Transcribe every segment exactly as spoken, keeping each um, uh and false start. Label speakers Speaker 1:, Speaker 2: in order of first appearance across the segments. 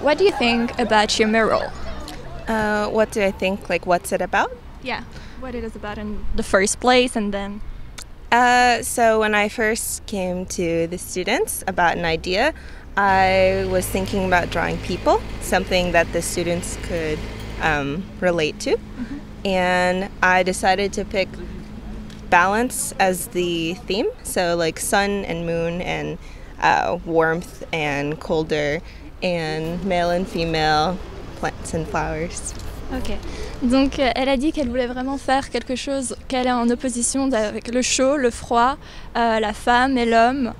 Speaker 1: What do you think about your mural?
Speaker 2: Uh, what do I think? Like, what's it about?
Speaker 1: Yeah, what it is about in the first place and then...
Speaker 2: Uh, so when I first came to the students about an idea, I was thinking about drawing people, something that the students could um, relate to. Mm-hmm. And I decided to pick balance as the theme, so like sun and moon and uh, warmth and colder and male and female, plants and flowers.
Speaker 1: Ok, donc euh, elle a dit qu'elle voulait vraiment faire quelque chose qu'elle est en opposition avec le chaud, le froid, euh, la femme et l'homme.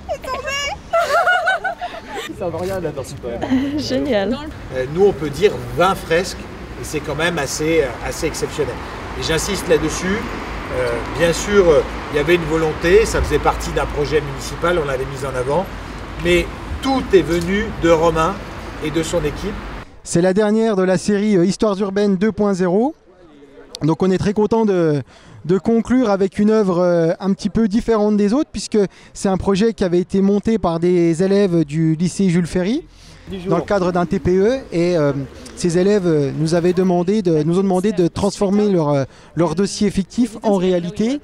Speaker 3: Ça va rien là-dessus quand même.
Speaker 1: Génial.
Speaker 3: Euh, nous on peut dire vingt fresques et c'est quand même assez, assez exceptionnel. Et j'insiste là-dessus, euh, bien sûr euh, il y avait une volonté, ça faisait partie d'un projet municipal, on l'avait mis en avant, mais tout est venu de Romain et de son équipe.
Speaker 4: C'est la dernière de la série Histoires urbaines deux point zéro. Donc on est très content de, de conclure avec une œuvre un petit peu différente des autres, puisque c'est un projet qui avait été monté par des élèves du lycée Jules Ferry dans le cadre d'un T P E, et euh, ces élèves nous, avaient demandé de, nous ont demandé de transformer leur, leur dossier fictif en réalité.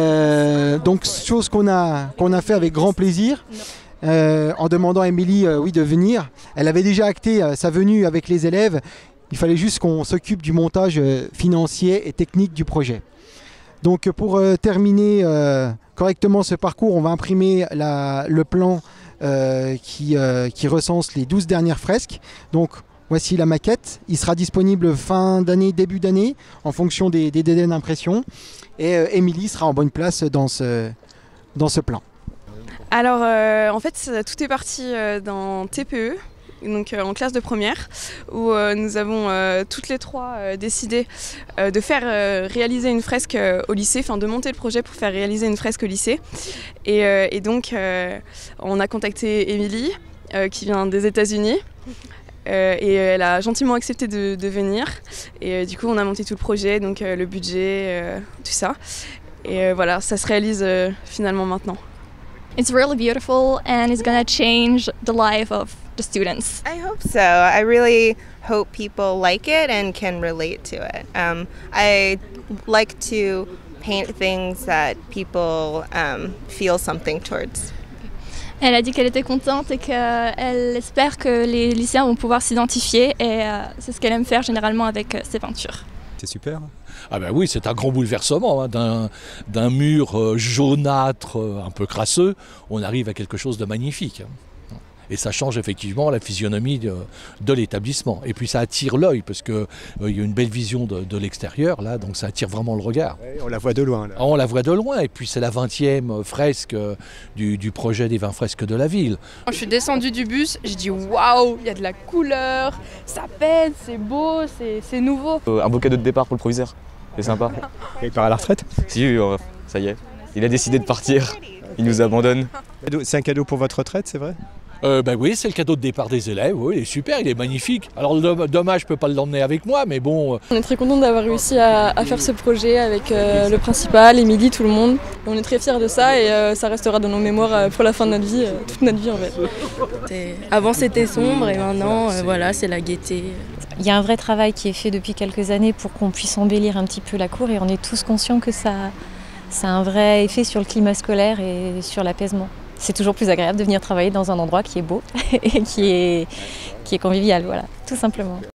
Speaker 4: Euh, donc chose qu'on a, qu'on a fait avec grand plaisir. Euh, en demandant à Émilie euh, oui, de venir. Elle avait déjà acté euh, sa venue avec les élèves. Il fallait juste qu'on s'occupe du montage euh, financier et technique du projet. Donc pour euh, terminer euh, correctement ce parcours, on va imprimer la, le plan euh, qui, euh, qui recense les douze dernières fresques. Donc voici la maquette. Il sera disponible fin d'année, début d'année, en fonction des, des délais d'impression. Et euh, Émilie sera en bonne place dans ce, dans ce plan.
Speaker 5: Alors euh, en fait tout est parti euh, dans T P E, donc euh, en classe de première, où euh, nous avons euh, toutes les trois euh, décidé euh, de faire euh, réaliser une fresque euh, au lycée, enfin de monter le projet pour faire réaliser une fresque au lycée. Et, euh, et donc euh, on a contacté Émilie euh, qui vient des États-Unis. Euh, et elle a gentiment accepté de, de venir. Et euh, du coup on a monté tout le projet, donc euh, le budget, euh, tout ça. Et euh, voilà, ça se réalise euh, finalement maintenant.
Speaker 1: It's really beautiful and it's gonna change the life of the students.
Speaker 2: I hope so. I really hope people like it and can relate to it. Um, I like to paint things that people um, feel something towards.
Speaker 1: Elle a dit qu'elle était contente et qu'elle espère que les lycéens vont pouvoir s'identifier, et euh, c'est ce qu'elle aime faire généralement avec euh, ses peintures.
Speaker 6: C'est super.
Speaker 7: Ah ben oui, c'est un grand bouleversement, hein. d'un, d'un mur euh, jaunâtre, euh, un peu crasseux, on arrive à quelque chose de magnifique. Hein. Et ça change effectivement la physionomie de, de l'établissement. Et puis ça attire l'œil, parce qu'il euh, y a une belle vision de, de l'extérieur, là, donc ça attire vraiment le regard.
Speaker 6: Ouais, on la voit de loin. Là.
Speaker 7: On la voit de loin, et puis c'est la vingtième fresque du, du projet des vingt fresques de la ville.
Speaker 5: Quand je suis descendue du bus, j'ai dit waouh, il y a de la couleur, ça pète, c'est beau, c'est, c'est nouveau.
Speaker 8: Euh, un beau cadeau de départ pour le proviseur, c'est sympa.
Speaker 6: Il part à la retraite?
Speaker 8: Si, euh, ça y est, il a décidé de partir, il nous abandonne.
Speaker 6: C'est un cadeau pour votre retraite, c'est vrai?
Speaker 7: Euh, ben oui, c'est le cadeau de départ des élèves, oui, il est super, il est magnifique. Alors dommage, je ne peux pas l'emmener avec moi, mais bon...
Speaker 5: On est très contents d'avoir réussi à, à faire ce projet avec euh, le principal, Émilie, tout le monde. Et on est très fiers de ça, et euh, ça restera dans nos mémoires euh, pour la fin de notre vie, euh, toute notre vie en fait.
Speaker 9: Avant c'était sombre et maintenant euh, voilà, c'est la gaieté.
Speaker 10: Il y a un vrai travail qui est fait depuis quelques années pour qu'on puisse embellir un petit peu la cour, et on est tous conscients que ça, ça a un vrai effet sur le climat scolaire et sur l'apaisement. C'est toujours plus agréable de venir travailler dans un endroit qui est beau et qui est, qui est convivial, voilà, tout simplement.